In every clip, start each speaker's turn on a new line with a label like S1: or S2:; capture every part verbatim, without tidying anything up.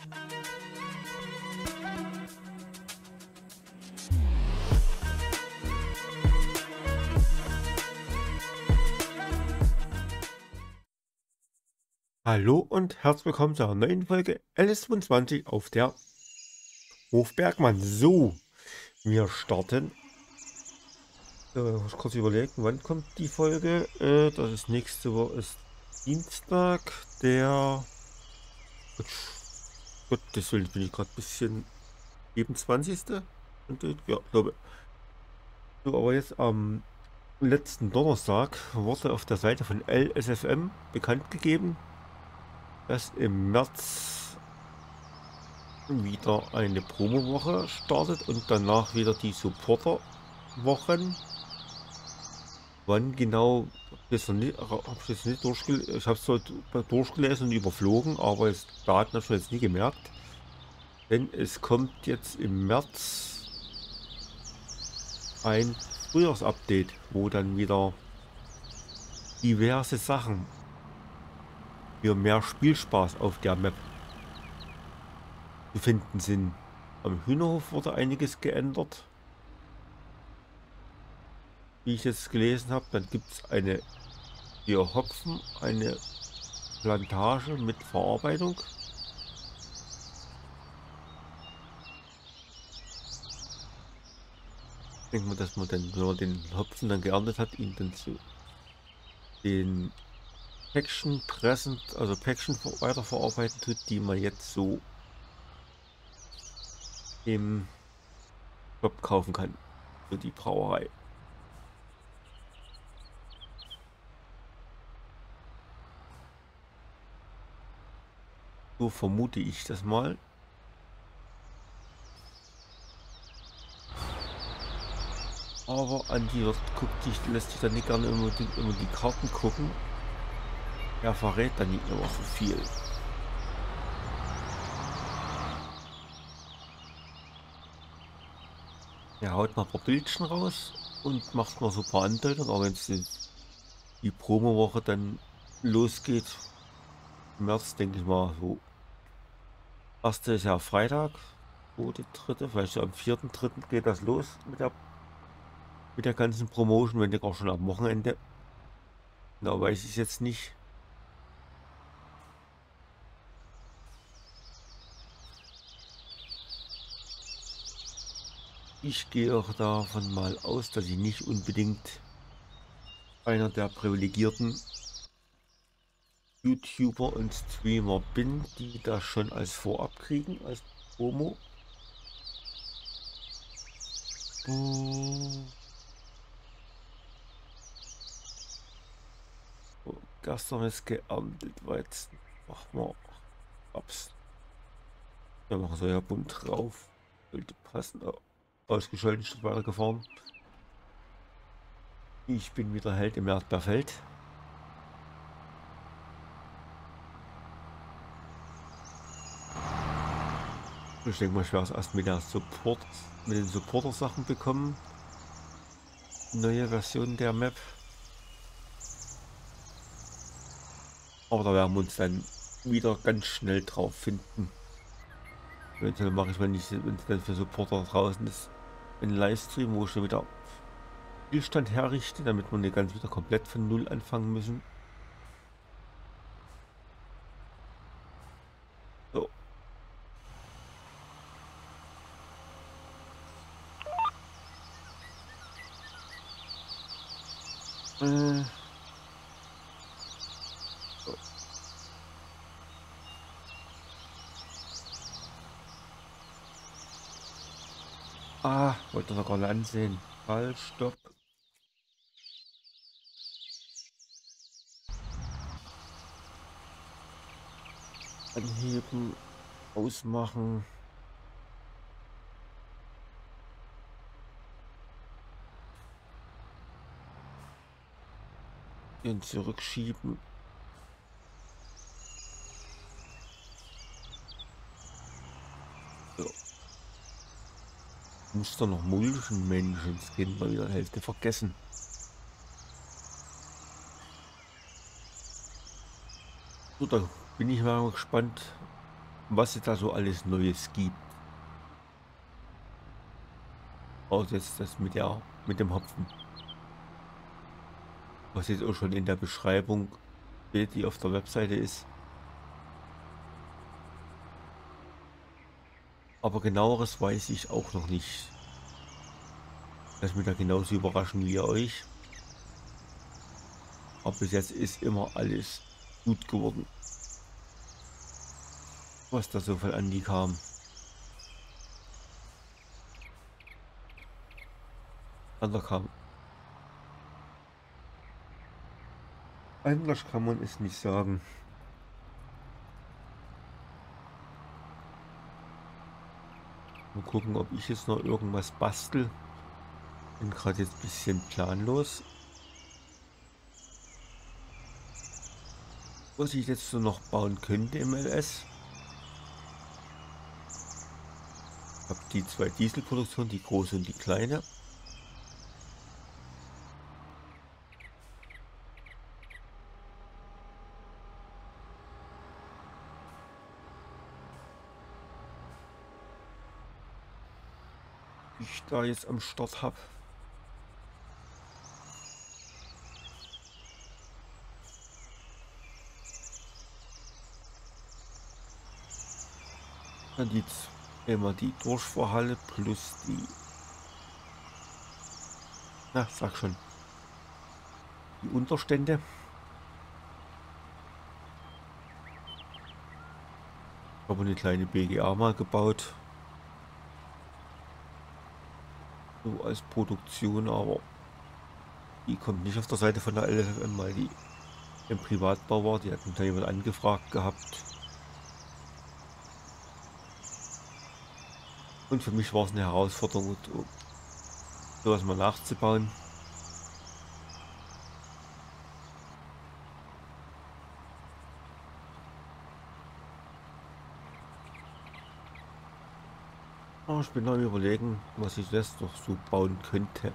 S1: Hallo und herzlich willkommen zu einer neuen Folge L S zweiundzwanzig auf der Hofbergmann. So, wir starten. Äh, muss kurz überlegen, wann kommt die Folge? Äh, das ist nächste Woche, ist Dienstag, der. Gott, deswegen bin ich gerade ein bisschen siebenundzwanzigste Und, äh, ja, glaube. So, aber jetzt am letzten Donnerstag wurde auf der Seite von L S F M bekannt gegeben, dass im März wieder eine Promo-Woche startet und danach wieder die Supporter-Wochen. Wann genau, habe ich jetzt noch nicht, hab ich jetzt nicht durchgelesen, ich habe es dort durchgelesen und überflogen, aber das Daten habe ich mir jetzt nie gemerkt. Denn es kommt jetzt im März ein Frühjahrsupdate, wo dann wieder diverse Sachen für mehr Spielspaß auf der Map zu finden sind. Am Hühnerhof wurde einiges geändert, wie ich jetzt gelesen habe. Dann gibt es eine für Hopfen, eine Plantage mit Verarbeitung. Ich denke mal, dass man dann, wenn man den Hopfen dann geerntet hat, ihn dann zu den Päckchen pressen, also Päckchen weiterverarbeiten tut, die man jetzt so im Shop kaufen kann für die Brauerei. So vermute ich das mal. Aber an die wird, guckt sich, lässt sich dann nicht gerne immer die, immer die Karten gucken. Er verrät dann nicht immer so viel. Er haut mal ein paar Bildchen raus und macht mal so ein paar Andeutungen, aber wenn es die, die Promo-Woche dann losgeht, im März, denke ich mal, so erste ist ja Freitag, zweite, dritte, vielleicht so am vierten, dritten geht das los mit der, mit der ganzen Promotion, wenn nicht auch schon am Wochenende. Genau, weiß ich jetzt nicht. Ich gehe auch davon mal aus, dass ich nicht unbedingt einer der privilegierten YouTuber und Streamer bin, die das schon als Vorab kriegen, als Promo. Oh. So, gestern ist geerntet Weizen. Machen wir Raps. Wir machen so ja bunt drauf. Sollte passen. Oh, ausgeschaltet, statt weitergefahren. Ich bin wieder Held im Erdbeerfeld. Ich denke mal, ich werde es erst mit der Support, mit den Supporter-Sachen bekommen. Neue Version der Map. Aber da werden wir uns dann wieder ganz schnell drauf finden. Eventuell mache ich, wenn ich wenn es dann für Supporter draußen ist, einen Livestream, wo ich schon wieder Spielstand herrichte, damit wir nicht ganz wieder komplett von Null anfangen müssen. So. Äh. So. Ah, wollte noch gerade ansehen. Halt, stopp. Anheben, ausmachen. Den zurückschieben. So. Muss da noch mulchen Menschen, das Kind mal wieder Hälfte vergessen. So, da bin ich mal gespannt, was es da so alles Neues gibt. Außer jetzt das mit der mit dem Hopfen. Was jetzt auch schon in der Beschreibung steht, die auf der Webseite ist. Aber genaueres weiß ich auch noch nicht. Das wird da genauso überraschen wie euch. Aber bis jetzt ist immer alles gut geworden, was da so von Andi kam. Anders kam. Anders kann man es nicht sagen. Mal gucken, ob ich jetzt noch irgendwas bastel. Bin gerade jetzt ein bisschen planlos. Was ich jetzt so noch bauen könnte im L S. Ich habe die zwei Dieselproduktionen, die große und die kleine. Die ich da jetzt am Start habe. Dann die immer die Durchfahrhalle plus die, na sag schon, die Unterstände. Ich habe eine kleine B G A mal gebaut. So als Produktion, aber die kommt nicht auf der Seite von der L S F M, weil die im Privatbau war. Die hatten da jemand angefragt gehabt. Und für mich war es eine Herausforderung, sowas mal nachzubauen. Aber ich bin am Überlegen, was ich jetzt noch so bauen könnte.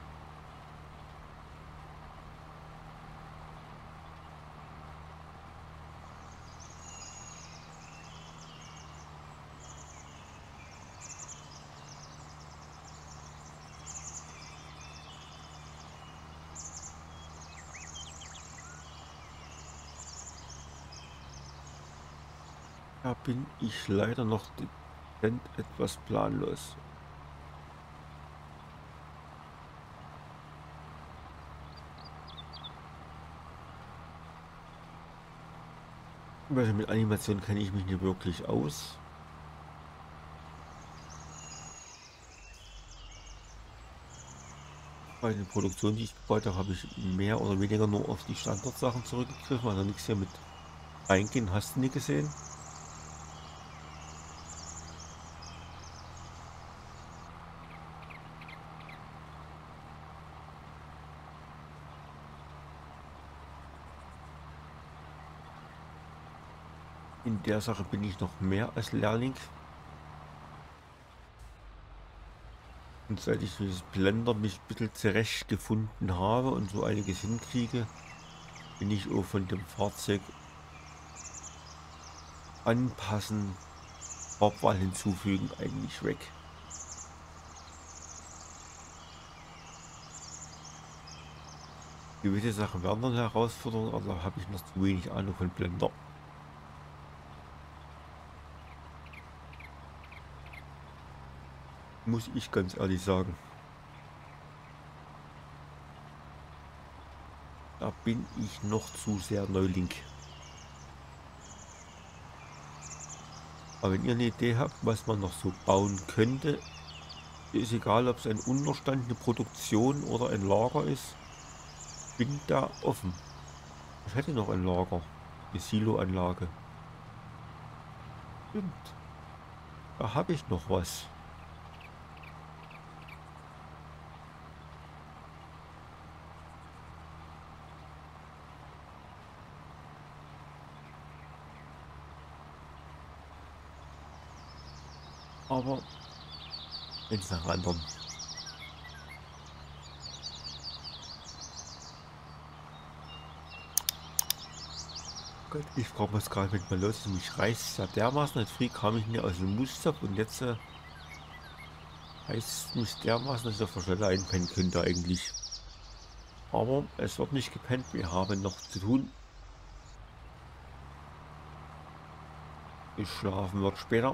S1: Da bin ich leider noch etwas planlos. Weil mit Animation kenne ich mich nicht wirklich aus. Bei den Produktionen, die ich gebaut habe, habe ich mehr oder weniger nur auf die Standardsachen zurückgegriffen, also nichts hier mit reingehen, hast du nie gesehen. In der Sache bin ich noch mehr als Lehrling. Und seit ich dieses Blender mich ein bisschen zurechtgefunden habe und so einiges hinkriege, bin ich auch von dem Fahrzeug anpassen, Farbwahl hinzufügen eigentlich weg. Gewisse Sachen werden dann Herausforderungen, aber da habe ich noch zu wenig Ahnung von Blender. Muss ich ganz ehrlich sagen. Da bin ich noch zu sehr Neuling. Aber wenn ihr eine Idee habt, was man noch so bauen könnte, ist egal, ob es ein Unterstand, eine Produktion oder ein Lager ist, bin da offen. Ich hätte noch ein Lager, eine Siloanlage. Stimmt. Da habe ich noch was. Aber jetzt nach anderen. Gott, ich frage mich gerade mit mal los ist. Mich reißt ja dermaßen nicht früh kam ich mir aus dem Muststopp und jetzt äh, heißt es mich dermaßen, dass ich auf der Stelle einpennen könnte eigentlich. Aber es wird nicht gepennt, wir haben noch zu tun. Geschlafen wird später.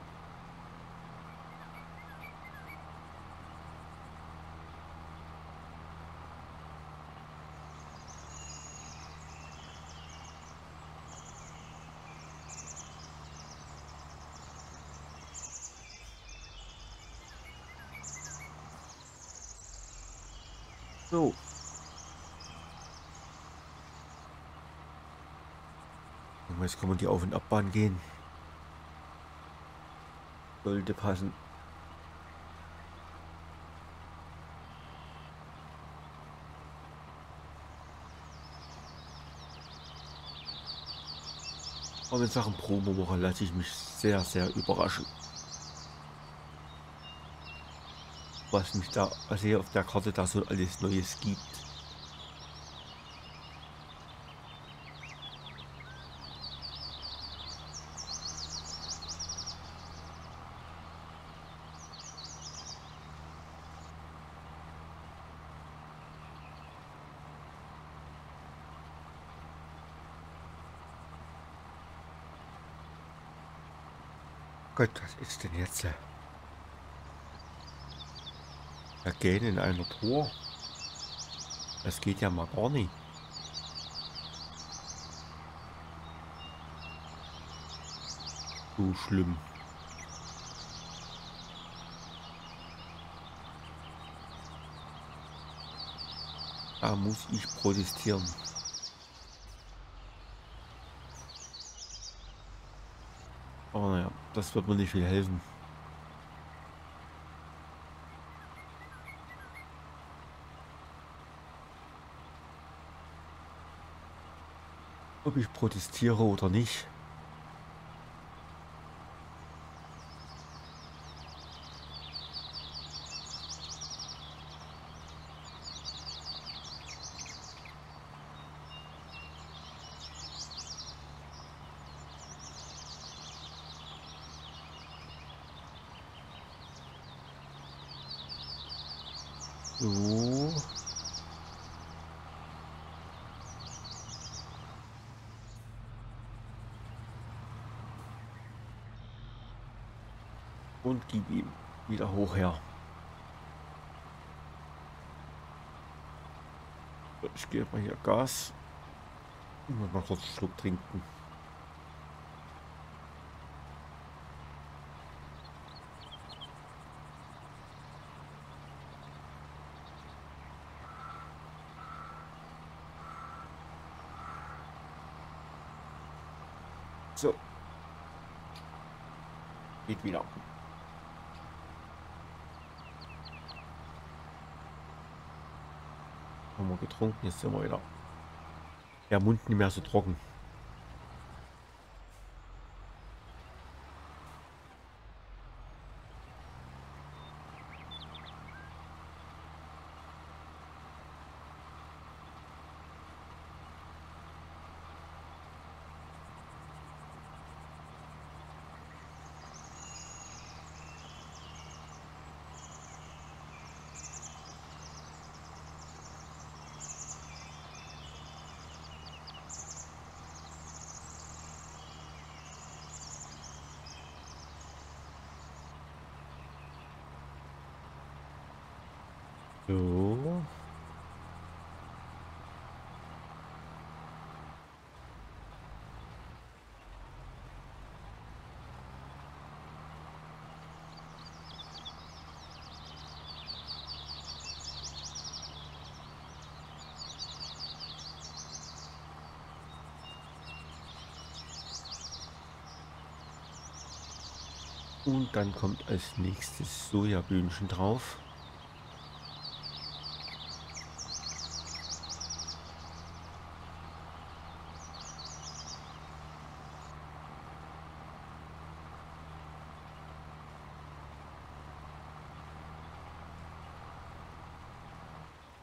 S1: So, und jetzt kann man die Auf- und Abbahn gehen. Sollte passen. Aber in Sachen Promo-Woche lasse ich mich sehr, sehr überraschen. Was mich da, was hier auf der Karte da so alles Neues gibt. Gott, was ist denn jetzt? Wir gehen in einer Tour. Das geht ja mal gar nicht. So schlimm. Da muss ich protestieren. Aber naja, das wird mir nicht viel helfen. Ob ich protestiere oder nicht. So. Und gib ihm wieder hoch her. Ich gebe mal hier Gas. Ich muss mal kurz einen Schluck trinken. So. Geht wieder. Haben wir getrunken, jetzt sind wir wieder. Der Mund nicht mehr so trocken. So. Und dann kommt als nächstes Sojabühnchen drauf.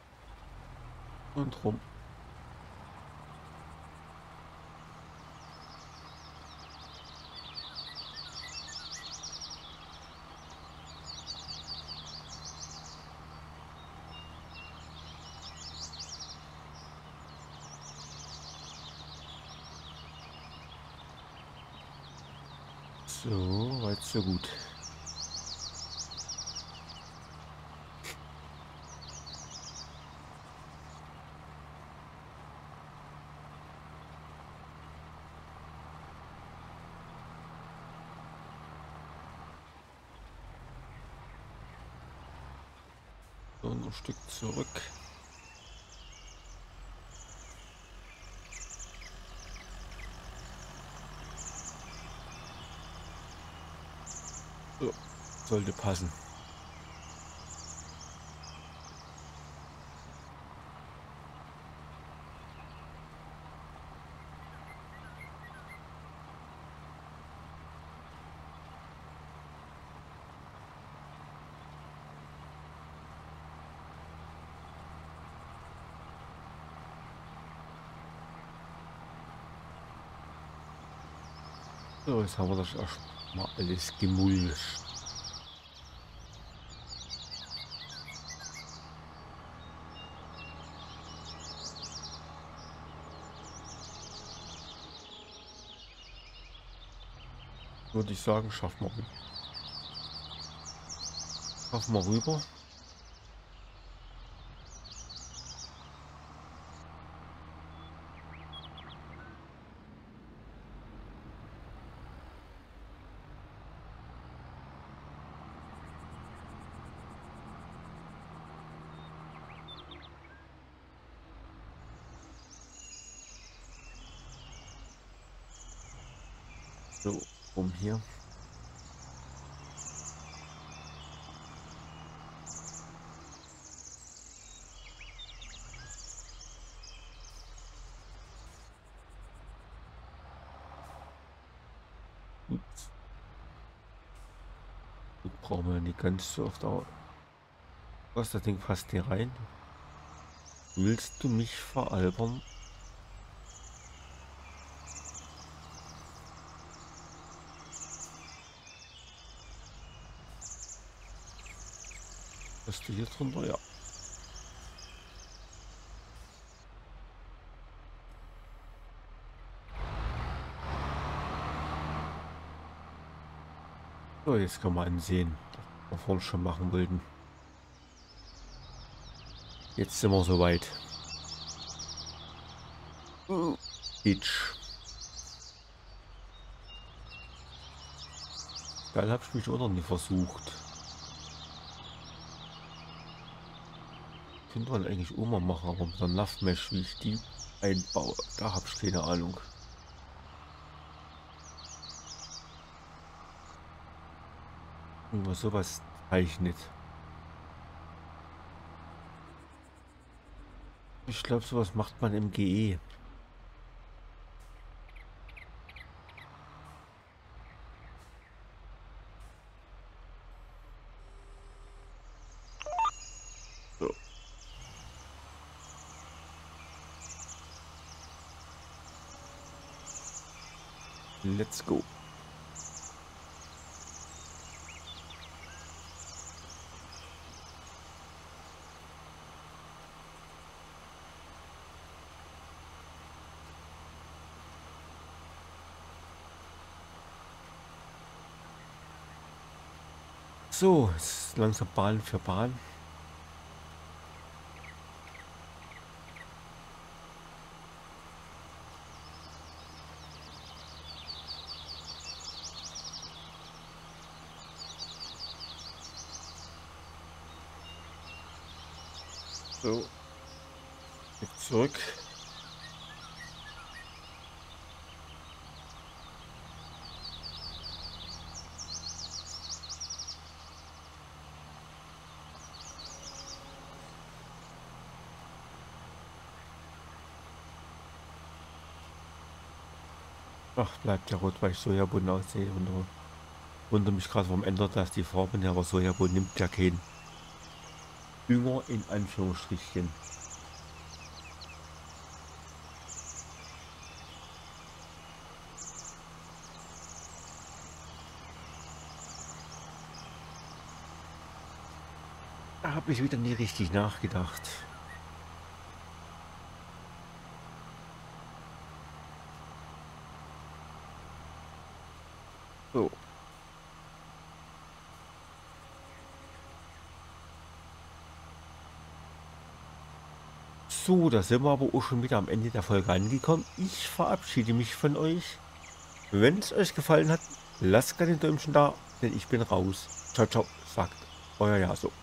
S1: Und rum. So, weit so gut. So, noch ein Stück zurück. So, sollte passen. So, jetzt haben wir das erstmal alles gemulcht. Würde ich sagen, schaffen wir, schaffen wir rüber. So, um hier. Gut. Gut, brauchen wir nicht ganz so oft. Aber was, das Ding passt hier rein? Willst du mich veralbern? Bist du hier drunter? Ja. So, jetzt kann man ansehen, was wir vorhin schon machen wollten. Jetzt sind wir soweit. Ditch. Geil, habe ich mich auch noch nie versucht. Könnte man eigentlich auch mal machen, aber mit der Love-Mesh, wie ich die einbaue, da habe ich keine Ahnung. Wie man sowas zeichnet. Ich glaube, sowas macht man im G E. So. Let's go. So, jetzt langsam Bahn für Bahn. So, jetzt zurück. Ach, bleibt ja rot, weil ich Sojabohnen aussehe. Und äh, wundere mich gerade, warum ändert das die Farbe? Ja, aber Sojabohnen nimmt ja keinen Dünger in Anführungsstrichen. Da habe ich wieder nie richtig nachgedacht. So, So, da sind wir aber auch schon wieder am Ende der Folge angekommen. Ich verabschiede mich von euch. Wenn es euch gefallen hat, lasst gerne ein Däumchen da, denn ich bin raus. Ciao, ciao, sagt euer Jaso.